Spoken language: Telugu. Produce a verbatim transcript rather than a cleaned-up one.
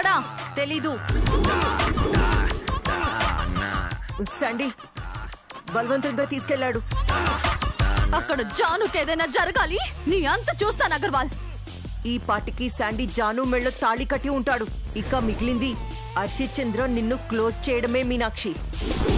ఎక్కడా? తెలీదు. సండి బలవంతంగా తీసుకెళ్లాడు. అక్కడ జానుకి ఏదైనా జరగాలి. నీ అంత చూస్తాను అగర్వాల్. ఈ పాటికి శాండీ జాను మెళ్ళో తాళి కట్టి ఉంటాడు. ఇక మిగిలింది హర్షిత్ చంద్ర నిన్ను క్లోజ్ చేయడమే మీనాక్షి.